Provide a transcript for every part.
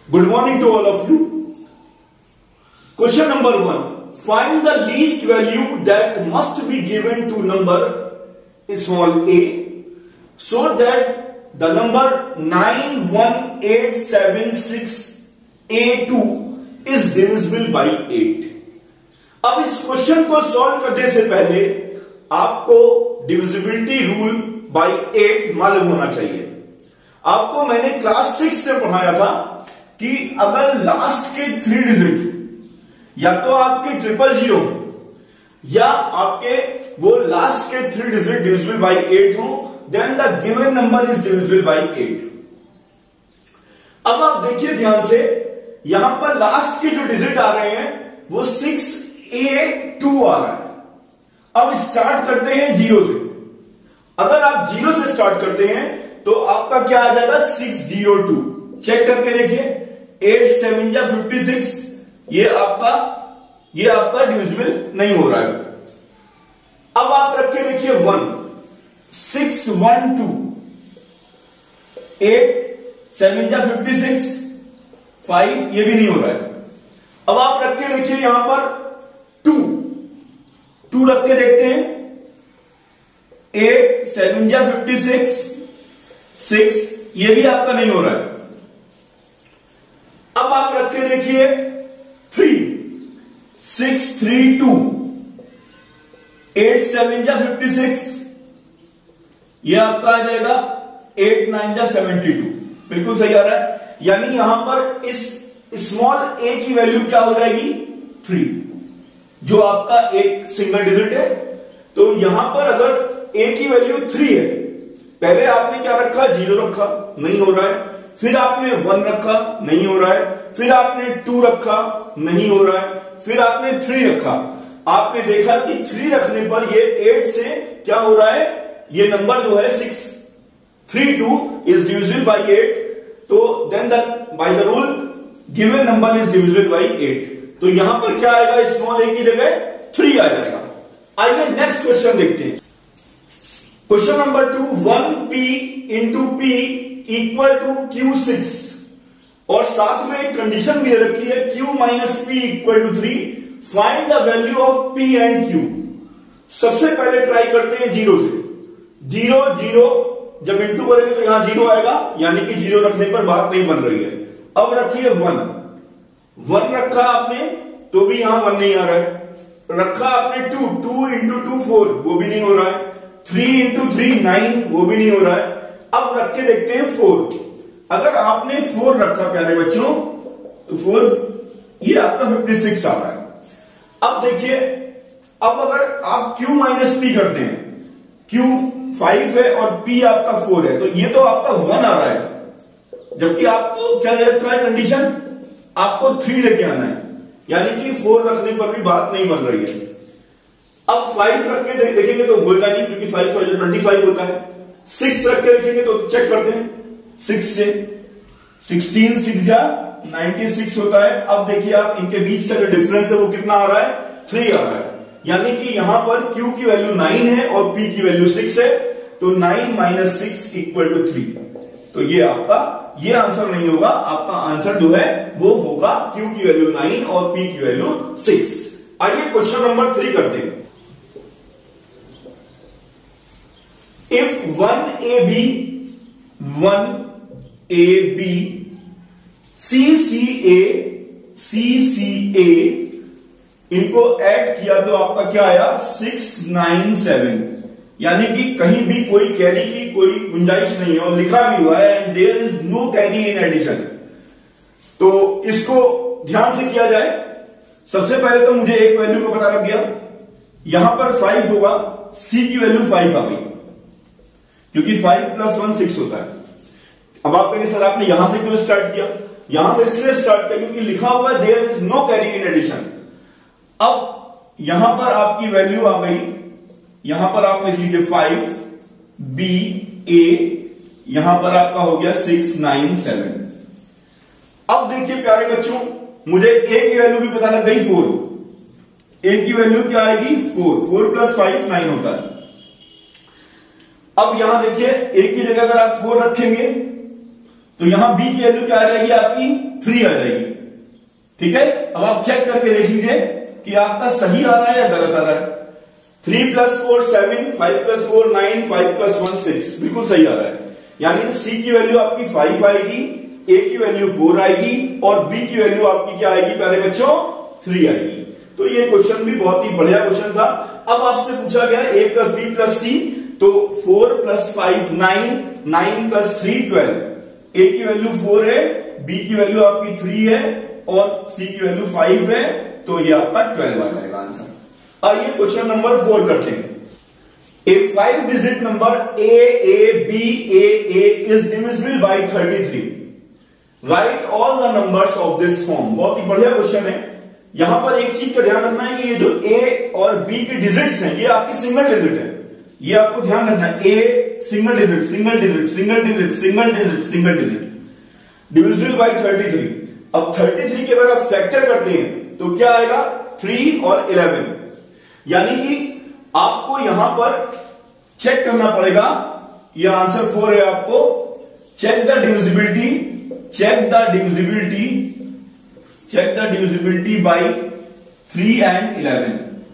Good morning to all of you. Question number 1. Find the least value that must be given to number small a so that the number 91876a2 is divisible by 8. अब इस question को solve करने से पहले आपको divisibility rule by 8 मालूम होना चाहिए। आपको मैंने क्लास 6 से पढ़ाया था कि अगर लास्ट के 3 डिजिट या तो आपके 000 या आपके वो लास्ट के 3 डिजिट डिविजिबल बाय 8 हो, then the given number is divisible by 8। अब आप देखिए ध्यान से, यहां पर लास्ट के जो डिजिट आ रहे हैं वो 6A2 आ रहा है। अब स्टार्ट करते हैं 0 से। अगर आप 0 से स्टार्ट करते हैं तो आपका क्या आ जाएगा 602। चेक करके देखिए, 8 7 या 56, ये आपका डिविजिबल नहीं हो रहा है। अब आप रख के देखिए 1 612, 8 7 या 56, 5, ये भी नहीं हो रहा है। अब आप रख के देखिए यहां पर 2 रख के देखते हैं, 8 7 या 56, 6, ये भी आपका नहीं हो रहा है। अब आप रख के देखिए 3 632, 8 7 या 56, ये आपका आ जाएगा 8 9 या 72, बिल्कुल सही आ रहा है। यानी यहां पर इस स्मॉल ए की वैल्यू क्या हो जाएगी 3, जो आपका एक सिंगल डिजिट है। तो यहां पर अगर ए की वैल्यू 3 है, पहले आपने क्या रखा 0 रखा, नहीं हो रहा है, फिर आपने 1 रखा, नहीं हो रहा है, फिर आपने 2 रखा, नहीं हो रहा है, फिर आपने 3 रखा। आपने देखा कि 3 रखने पर ये 8 से क्या हो रहा है, ये नंबर जो है 632 इज डिविजिबल बाय 8। तो then by the rule given number is divisible by 8। तो यहां पर क्या आएगा, स्मॉल ए की जगह 3 आ जाएगा। आइए नेक्स्ट क्वेश्चन देखते हैं। Question number 2, 1p into p equal to Q6 और साथ में एक कंडीशन भी रखी है Q minus p equal to 3। Find the value of p and q। सबसे पहले ट्राई करते हैं 0 से। 0 0 जब इंटू करेंगे तो यहां 0 आएगा, यानी कि 0 रखने पर बात नहीं बन रही है। अब रखिए 1 रखा आपने तो भी यहां 1 नहीं आ रहा है। रखा आपने 2 इंटू 2 4, वो भी नहीं हो रहा है। 3 इंटू 3 9, वो भी नहीं हो रहा है। अब रख के देखते हैं 4। अगर आपने 4 रखा प्यारे बच्चों तो 4, ये आपका 56 आ रहा है। अब देखिए, अब अगर आप Q माइनस P करते हैं, Q 5 है और P आपका 4 है, तो ये तो आपका 1 आ रहा है, जबकि आपको क्या दे रखा है कंडीशन, आपको 3 लेके आना है, यानी कि 4 रखने पर भी बात नहीं बन रही है। अब 5 रख के देखेंगे तो होगा नहीं, क्योंकि 5 25 होता है। 6 रख के देखेंगे तो चेक करते हैं 6 से, 16 6 या 96 होता है। अब देखिए आप इनके बीच का जो डिफरेंस है वो कितना आ रहा है, 3 आ रहा है। यानी कि यहां पर Q की वैल्यू 9 है और P की वैल्यू 6 है, तो 9 माइनस 6 इक्वल टू 3। तो ये आपका ये आंसर नहीं होगा, आपका आंसर जो है वो होगा Q की वैल्यू 9 और P की वैल्यू 6। आइए क्वेश्चन नंबर 3 करते हैं। If 1AB, CCA इनको ऐड किया तो आपका क्या आया 697, यानी कि कहीं भी कोई कैरी की कोई गुंजाइश नहीं है और लिखा भी हुआ है and there is no carry in addition. तो इसको ध्यान से किया जाए। सबसे पहले तो मुझे एक वैल्यू को पता लग गया, यहां पर 5 होगा, C की वैल्यू 5 आ गई, क्योंकि 5 + 1 6 होता है। अब आप कहेंगे सर आपने यहां से क्यों स्टार्ट किया? यहां से इसलिए स्टार्ट किया क्योंकि लिखा हुआ है there is no carry in addition. अब यहां पर आपकी वैल्यू आ गई, यहां पर आप लिख लीजिए 5BA, यहां पर आपका हो गया 697। अब देखिए प्यारे बच्चों, मुझे A की वैल्यू भी पता लग गई 4। A की वैल्यू क्या आएगी 4 + 5 9 होता है। अब यहां देखिए, A की जगह अगर आप 4 रखेंगे तो यहां b की वैल्यू क्या आ जाएगी आपकी 3 आ जाएगी। ठीक है, अब आप चेक करके देख लीजिए कि आपका सही आ रहा है या गलत आ रहा है। 3 + 4 7, 5 + 4 9, 5 + 1 6, बिल्कुल सही आ रहा है। यानी c की वैल्यू आपकी 5 आएगी, a की वैल्यू 4 आएगी और b की वैल्यू आपकी क्या आएगी प्यारे बच्चों 3 आएगी। तो ये क्वेश्चन भी बहुत ही बढ़िया क्वेश्चन था। अब आपसे पूछा गया a + b + c, तो 4 + 5 9, 9 + 3 12, a की वैल्यू 4 है, b की वैल्यू आपकी 3 है और c की वैल्यू 5 है, तो ये आपका 12 आ जाएगा आंसर। आइए क्वेश्चन नंबर 4 करते हैं। A 5-digit number AABAA is divisible by 33. Write all the numbers of this form. बहुत ही बढ़िया क्वेश्चन है। यहां पर एक चीज का ध्यान रखना है कि ये जो A और B की डिजिट्स हैं, ये आपकी सिंगल डिजिट है। ये आपको ध्यान रखना है, A single digit, single digit, single digit, single digit, single digit, divisible by 33। अब 33 के अगर आप फैक्टर करते हैं तो क्या आएगा 3 और 11, यानी कि आपको यहां पर चेक करना पड़ेगा। यह आंसर 4 है। आपको check the divisibility, check the divisibility, check the divisibility by 3 and 11।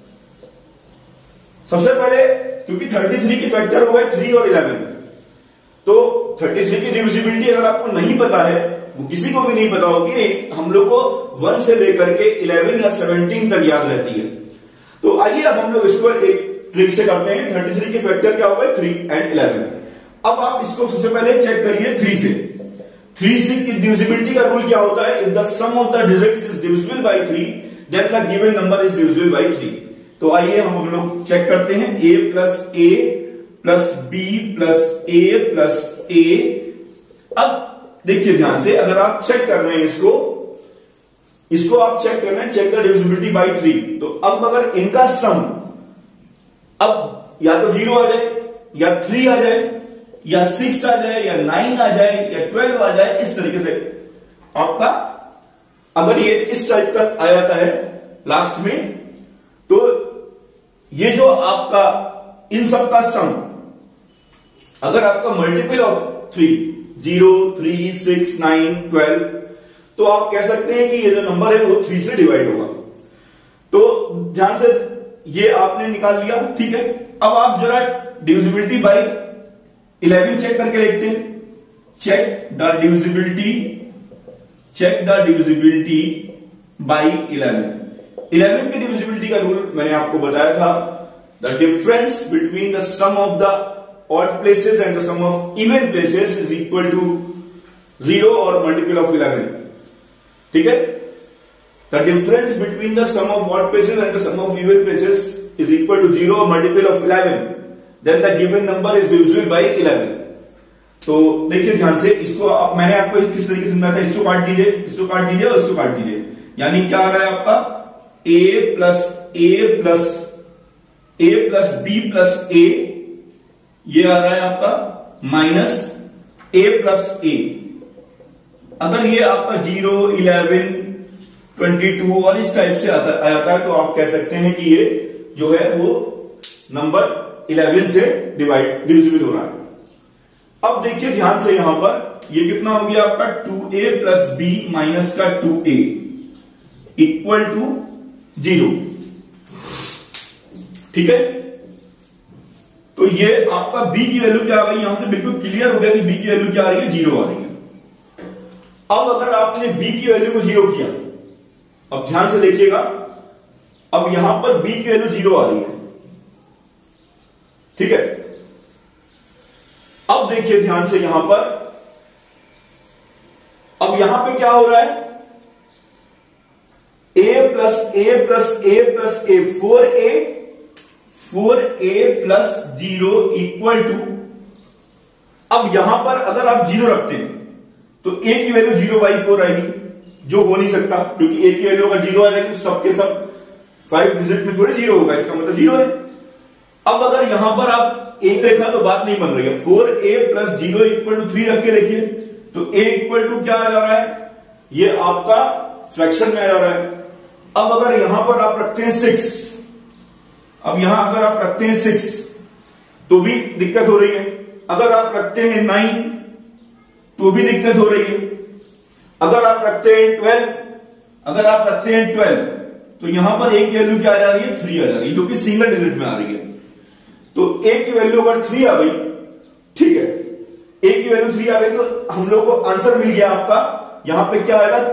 सबसे पहले क्योंकि 33 की फैक्टर हो गए 3 और 11, तो 33 की डिविजिबिलिटी अगर आपको नहीं पता है, वो किसी को भी नहीं पता होगी, हम लोग को 1 से लेकर के 11 या 17 तक याद रहती है। तो आइए अब हम लोग इसको एक ट्रिक से करते हैं। 33 के फैक्टर क्या होगा 3 and 11। अब आप इसको सबसे पहले चेक करिए 3 से। 3 से की डिविजिबिलिटी का रूल क्या होता है, if the sum of the digits is divisible by 3 then the given number is divisible by 3। तो आइए हम लोग चेक करते हैं। a + a + b + a + a। अब देखिए ध्यान से, अगर आप चेक कर रहे हैं इसको आप चेक कर रहे हैं, चेक द डिविजिबिलिटी बाय 3। तो अब अगर इनका सम अब या तो 0 आ जाए या 3 आ जाए या 6 आ जाए या 9 आ जाए या 12 आ जाए, इस तरीके से आपका अगर ये इस टाइप का आ जाता है लास्ट में, तो ये जो आपका इन सब का सम अगर आपका मल्टीपल ऑफ 3 0 3 6 9 12, तो आप कह सकते हैं कि ये जो नंबर है वो 3 से डिवाइड होगा। तो ध्यान से ये आपने निकाल लिया। ठीक है, अब आप जरा डिविजिबिलिटी बाय 11 चेक करके देखते हैं। Check the divisibility, check the divisibility by 11 की डिविजिबिलिटी का रूल मैंने आपको बताया था। The difference between the sum of the odd places and the sum of even places is equal to 0 और मल्टीपल ऑफ 11। ठीक है, the difference between the sum of odd places and the sum of even places is equal to 0 और multiple of 11, then the given number is divisible by 11। तो देखिए ध्यान से, इसको मैंने आपको किस तरीके से समझाया था, इसको काट दीजिए, इसको काट दीजिए और इसको काट दीजिए, यानी क्या आ रहा है आपका a + b + a, ये आ रहा है आपका -a + a। अगर ये आपका 0 11 22 और इस टाइप से आता है, तो आप कह सकते हैं कि ये जो है वो नंबर 11 से डिविजिबल हो रहा है। अब देखिए ध्यान से, यहां पर ये कितना हो गया आपका 2a + b - 2a equal to 0। ठीक है, तो ये आपका b की वैल्यू क्या आ गई, यहां से बिल्कुल क्लियर हो गया कि b की वैल्यू क्या आ रही है, 0 आ रही है। अब अगर आपने b की वैल्यू को 0 किया, अब ध्यान से देखिएगा, अब यहां पर b की वैल्यू 0 आ रही है। ठीक है, अब देखिए ध्यान से यहां पर, अब यहां पे क्या हो रहा है, a + a + a + a 4a + 0 equal to, अब यहां पर अगर आप 0 रखते हैं तो a की वैल्यू 0/4 आएगी, जो हो नहीं सकता, क्योंकि a की वैल्यू अगर 0 आ जाएगी तो सबके सब 5 डिजिट में थोड़ी 0 होगा, इसका मतलब 0 है। अब अगर यहां पर आप एक देखा तो बात नहीं बन रही है। 4a + 0 इक्वल टू 3 रख के देखिए, तो a इक्वल टू क्या आ जा रहा है, ये आपका फ्रैक्शन में आ जा रहा है। अब अगर यहां पर आप रखते हैं 6, अब यहां अगर आप रखते हैं 6 तो भी दिक्कत हो रही है। अगर आप रखते हैं 9 तो भी दिक्कत हो रही है। अगर आप रखते हैं 12 तो यहां पर ए की वैल्यू क्या आ जा रही है, 3 आ जा रही है, जो कि सिंगल डिजिट में आ रही है। तो ए की वैल्यू अगर 3 आ गई, ठीक है, ए की वैल्यू 3 आ गई तो हम लोग को आंसर मिल गया आपका। यहां पे क्या आएगा,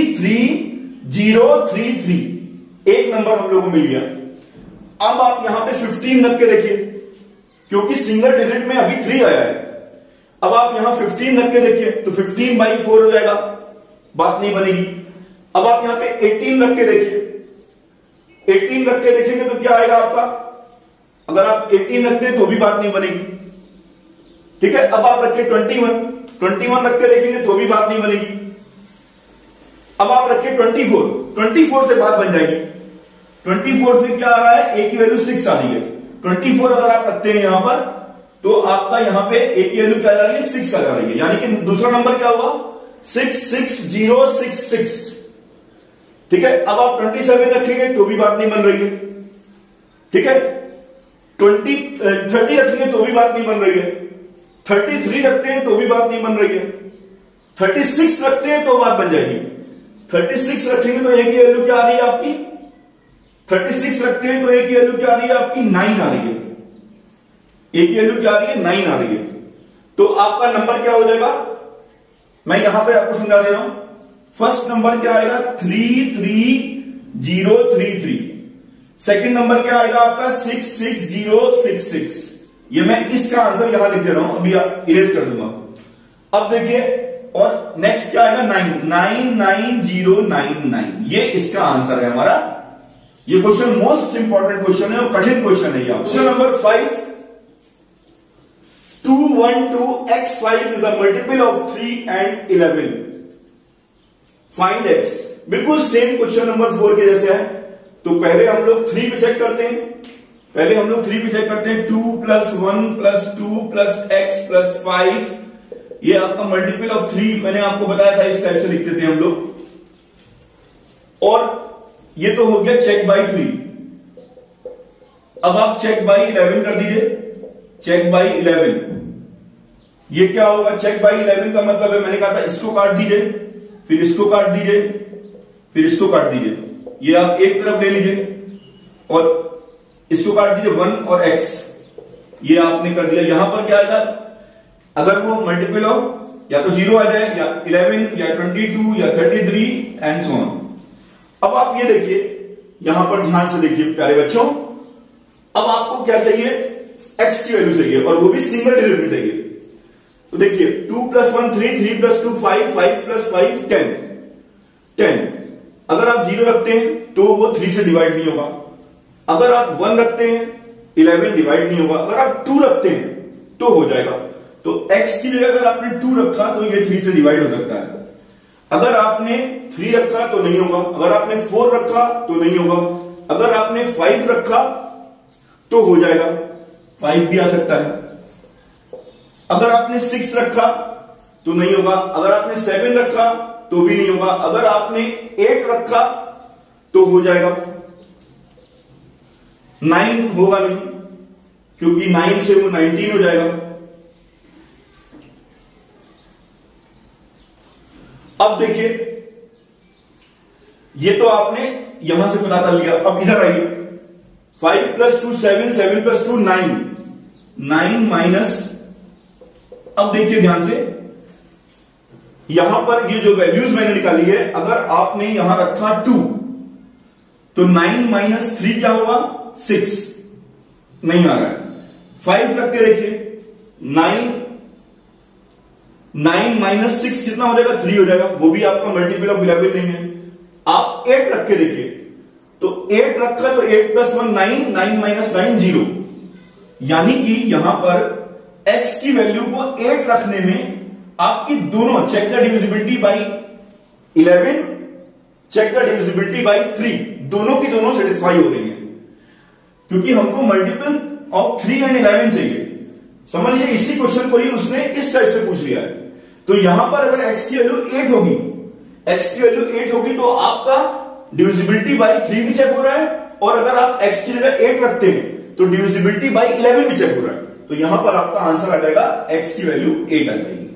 33033, एक नंबर हम लोग को मिल गया। अब आप यहां पे 15 रख के देखिए, क्योंकि सिंगल डिजिट में अभी 3 आया है। अब आप यहां 15 रख के देखिए तो 15/4 हो जाएगा, बात नहीं बनेगी। अब आप यहां पे 18 रख के देखिए, 18 रख के देखेंगे तो क्या आएगा आपका, अगर आप 18 रखते हैं तो भी बात नहीं बनेगी, ठीक है। अब आप रखिए 21 रख के देखेंगे तो भी बात नहीं बनेगी। अब आप रखिए 24 से बात बन जाएगी। 24 से क्या आ रहा है, ए की वैल्यू 6 आ रही है। 24 अगर आप रखते हैं यहां पर तो आपका यहां पे ए की वैल्यू क्या आ रही है, 6 आ रही है, यानी कि दूसरा नंबर क्या हुआ, 66066, ठीक है। अब आप 27 रखेंगे तो भी बात नहीं बन रही है, ठीक है। 30 रखेंगे तो भी बात नहीं बन रही है। 33 रखते हैं तो भी बात नहीं बन रही है। 36 रखते हैं तो बात बन जाएगी। 36 रखेंगे तो ए की वैल्यू क्या आ रही है आपकी, 36 रखते हैं तो ए की वैल्यू क्या आ रही है आपकी, 9 आ रही है। ए की वैल्यू क्या आ रही है, 9 आ रही है। तो आपका नंबर क्या हो जाएगा, मैं यहां पे आपको समझा दे रहा हूं। फर्स्ट नंबर क्या आएगा, 33033। सेकंड नंबर क्या आएगा आपका, 66066। ये मैं इसका आंसर यहां लिख दे रहा हूं, अभी आप इरेज कर दूंगा। अब देखिए, और नेक्स्ट क्या आएगा, 99099, ये इसका आंसर है हमारा। ये क्वेश्चन मोस्ट इंपॉर्टेंट क्वेश्चन है और कठिन क्वेश्चन है। Question number 5, 212x5 is a multiple of 3 and 11. Find x. बिल्कुल सेम क्वेश्चन नंबर 4 के जैसे है। तो पहले हम लोग 3 पे चेक करते हैं। 2 + 1 + 2 + x + 5, ये आपका मल्टीपल ऑफ 3 मैंने आपको बताया था, इस टाइप से लिखते थे हम लोग। और ये तो हो गया चेक बाई 3। अब आप चेक बाई 11 कर दीजिए, चेक बाई 11। ये क्या होगा, चेक बाई 11 का मतलब है, मैंने कहा था इसको काट दीजिए, फिर इसको काट दीजिए, फिर इसको काट दीजिए। ये आप एक तरफ ले लीजिए और इसको काट दीजिए, 1 और x, ये आपने कर दिया। यहां पर क्या आएगा, अगर वो मल्टीपल ऑफ या तो 0 आ जाए, या 11 या 22 या 33 एंड सो ऑन। अब आप ये देखिए, यहां पर ध्यान से देखिए प्यारे बच्चों। अब आपको क्या चाहिए, x की वैल्यू चाहिए, और वो भी सिंगल डिजिट में चाहिए। तो देखिए 2 + 1 3, 3 + 2 5, 5 + 5 10। अगर आप 0 रखते हैं तो वो 3 से डिवाइड नहीं होगा। अगर आप 1 रखते हैं 11 डिवाइड नहीं होगा। अगर आप 2 रखते हैं तो हो जाएगा। तो x की जगह अगर आपने 2 रखा तो ये 3 से डिवाइड हो सकता है। अगर आपने 3 रखा तो नहीं होगा। अगर आपने 4 रखा तो नहीं होगा। अगर आपने 5 रखा तो हो जाएगा, 5 भी आ सकता है। अगर आपने 6 रखा तो नहीं होगा। अगर आपने 7 रखा तो भी नहीं होगा। अगर आपने 8 रखा तो हो जाएगा। 9 होगा नहीं, क्योंकि 9 से वो 19 हो जाएगा। अब देखिए, ये तो आपने यहां से पता कर लिया। अब इधर आइए, 5 + 2 7, 7 + 2 9, 9 माइनस, अब देखिए ध्यान से, यहां पर ये जो वैल्यूज मैंने निकाली है, अगर आपने यहां रखा 2 तो 9 - 3 क्या होगा, 6, नहीं आ रहा है। 5 रख के देखिए, 9 - 6 कितना हो जाएगा, 3 हो जाएगा। वो भी आपका मल्टीपल ऑफ 11 नहीं है। आप 8 रख के देखिए, तो 8 रखा तो 8 + 1 9, 9 - 9 0, यानी कि यहां पर x की वैल्यू को 8 रखने में आपकी दोनों, check the divisibility by 11, check the divisibility by 3, दोनों की दोनों सेटिस्फाई हो रही है, क्योंकि हमको मल्टीपल ऑफ 3 एंड 11 चाहिए। समझ लीजिए, इसी क्वेश्चन को ही उसने इस टाइप से पूछ लिया है। तो यहां पर अगर x की वैल्यू 8 होगी, x की वैल्यू 8 होगी तो आपका डिविजिबिलिटी बाई 3 भी चेक हो रहा है, और अगर आप x की जगह 8 रखते हैं तो डिविजिबिलिटी बाई 11 भी चेक हो रहा है। तो यहां पर आपका आंसर आ जाएगा, x की वैल्यू 8 आ जाएगी।